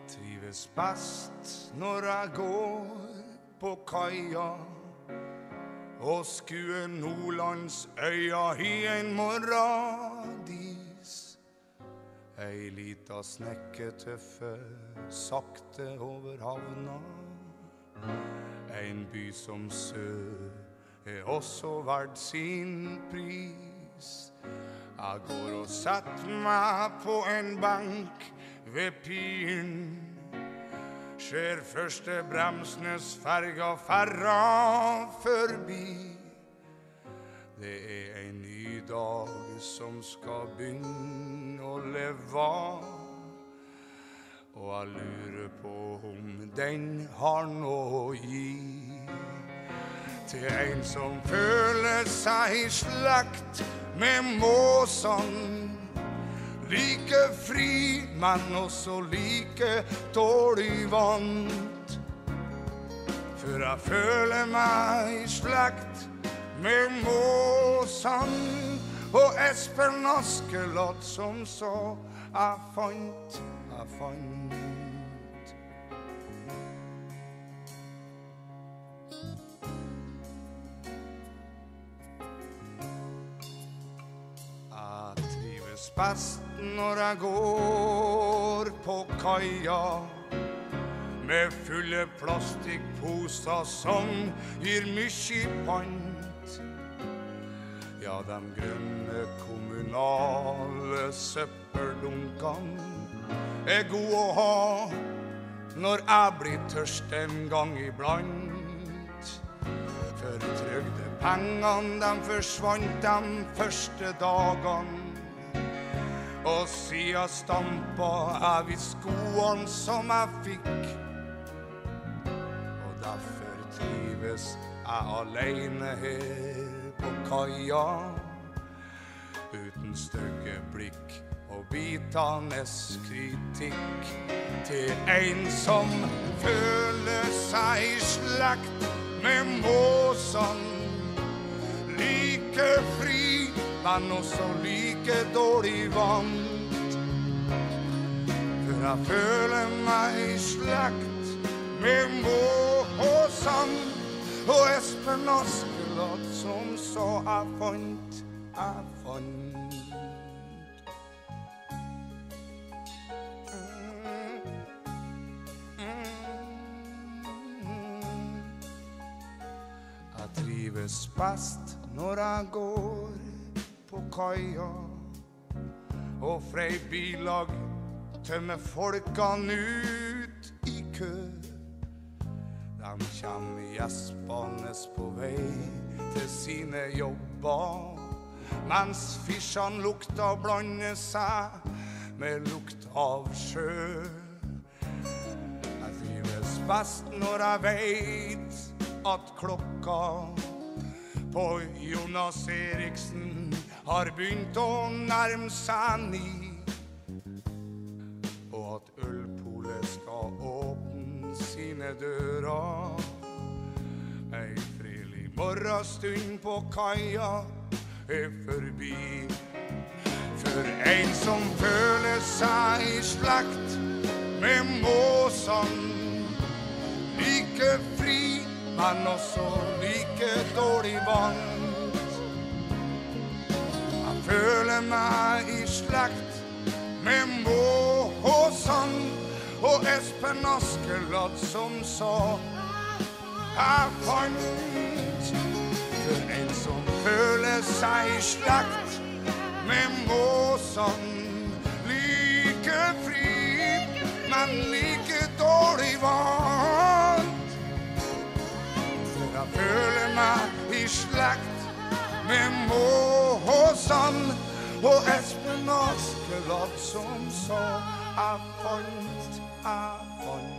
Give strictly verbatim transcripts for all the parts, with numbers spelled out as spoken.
trives best når jeg går på kaia og skuer Nordlands øya i en morgendis. Ei lita snekketøffe sakte over havna. En by som sør er også verdt sin pris. Jeg går og setter meg på en benk ved piren. Ser første Bremsnes ferga ferra forbi. Det er en ny dag som skal begynne å leve. Og jeg lurer på om den har noe å gi til en som føler seg i slekt med måsene. Like fri, men også like dårlig vant. For jeg føler meg i slekt med måsene og Espen Askeladd som så jeg fant, jeg fant. Jeg trives best når jeg går på kaia med fulle plastikkposer som gir mye pant. Ja, de grønne kommunale søppeldunkene er gode å ha når jeg blir tørst en gang iblant. For trygdepengene de forsvant de første dagene. Og siden stampa jeg vid skoene som jeg fikk. Og derfor trives jeg alene her på kaia, uten stygge blikk og bitende kritikk. Til en som føler seg i slekt med måsene. Like fri, men også like dårlig vant. For jeg føler meg i slekt med måsene og Espen Askeladd som så jeg fant, jeg fant. Jeg trives best når jeg går på kaia og frei bilag tømmer folkene ut i kø. De kommer gjespende på vei til sine jobber, mens fiskene lukter og blander seg med lukt av sjø. Jeg trives best når jeg vet at klokka på Jonas Eriksen har begynt å nærme seg ni, og at ølpolet skal åpne sine dører. Ei fredelig morgenstund på kaia er forbi. For en som føler seg i slekt med måsene. Like fri, men også like dårlig vant. Jeg føler meg i slekt med måsene og Espen Askeladd som sa jeg fant. For en som føler seg i slekt med måsene. Like fri, men like dårlig vant. Jeg føler meg i slekt med måsene og Espen Askeladd som sa jeg fant, jeg fant.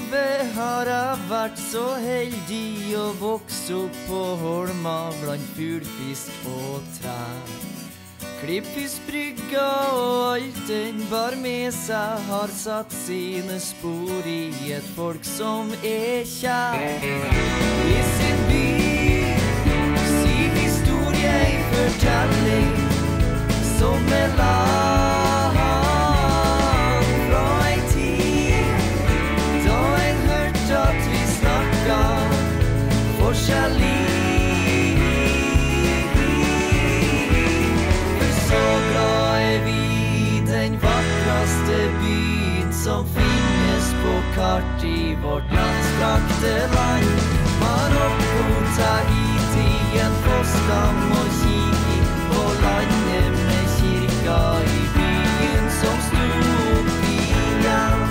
livet har jeg vært så heldig å vokse opp på holma blant fuglfisk og trær. Klippfiskbrygga og alt den bar med seg har satt sine spor i et folk som er kjær. I sin by, sin historie i fortelling, som er lang fra en tid da en hørte at vi snakket forskjellig. Så glad er vi den vakreste byen som finnes på kart i vårt landstrakte land. Marokko, Tahiti, en postam og kiki på landet med kirka i byen som stod opp igjen.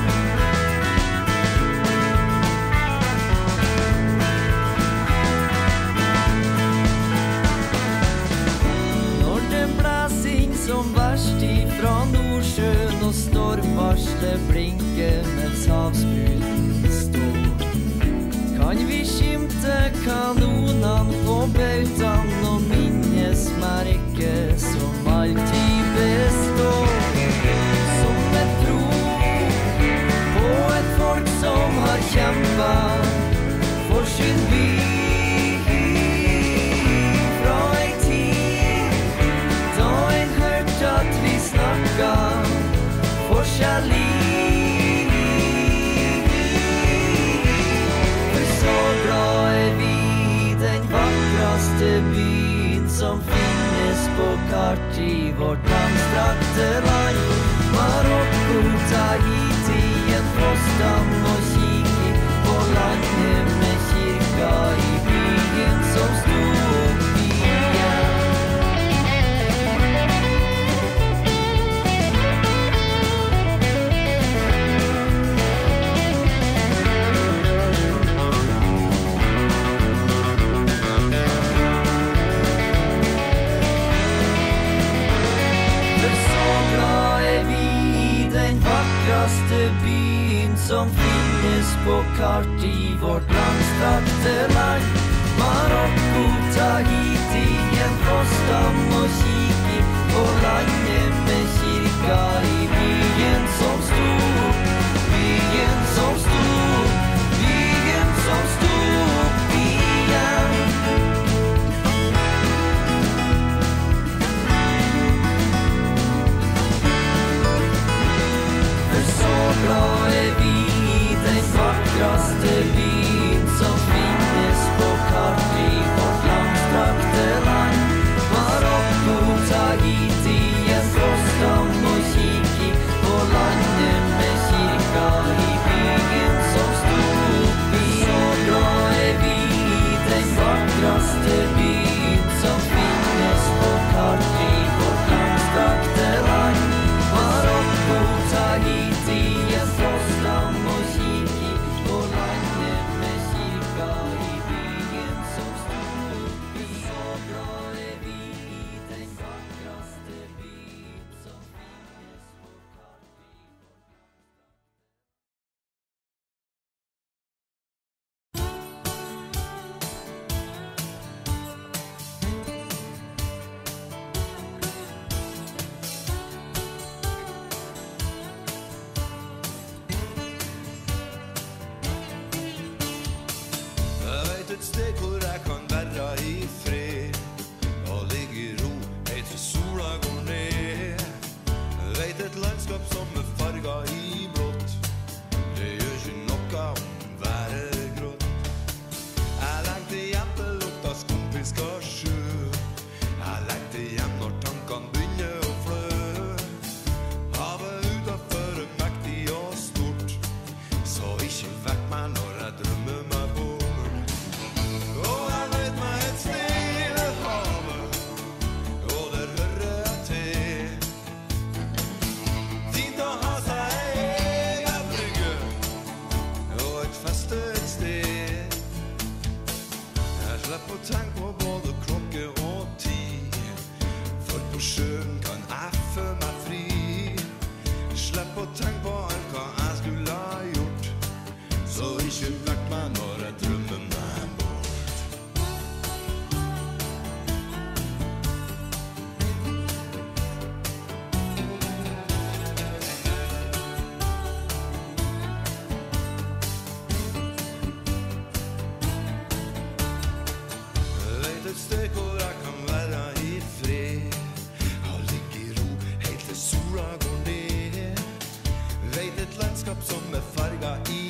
Når den blæser inn som verst ifra Nordsjøen og stormvarslet blinker mens havspruten står, kan vi skimte kanonene på bautaen og minnesmerket som alltid består. Som et tro på et folk som har kjempet for sin by fra en tid da en hørte at vi snakket forskjellig. Byen som finnes på kart i vårt landstrakte land. Marokko, Tahiti, en postam og kiki på landet med kirka i byen som stod opp igjen. Byen som finnes på kart i vårt landstrakte land. Marokko, Tahiti, en postam og kiki på landet med kirka i byen som stod, byen som stod, byen som stod igjen. Så glad er vi den vakreste byen som finnes på kart i vårt landstrakte land. Marokko, Tahiti, en postam og kiki på landet med kirka i byen som stod opp i. Så glad er vi den vakreste byen som finnes på kart i vårt landstrakte land. Marokko, Tahiti, en postam og kiki på landet med kirka i byen som stod opp i. Så glad er vi den vakreste byen som finnes på kart i vårt Et sted hvor jeg kan være i fred og ligge i ro helt til sola går ned. Vet et landskap som er farget i blått, det gjør ikke noe om været er grått. Jeg lengter hjem til lukta skumpisk og sjø. Jeg lengter hjem når tankene begynner å flø. Havet utenfor er mektig og stort, så ikke vekk meg når jeg drømmer meg bort. Tenk på både klokke og tid, for på sjøen kan jeg føle meg fri. Slipp å tenke på alt hva jeg skulle ha gjort, så ikke vekk meg når jeg drømmer meg bort. Vet et sted hvor jeg kan være i fred, og ligge i ro helt til sola går ned. Vet et landskap som er farget i